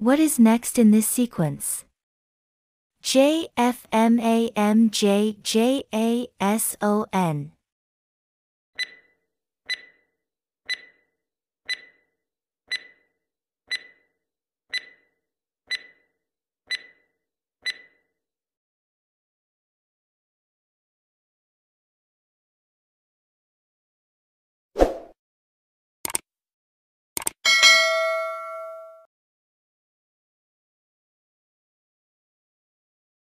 What is next in this sequence? J F M A M J J A S O N.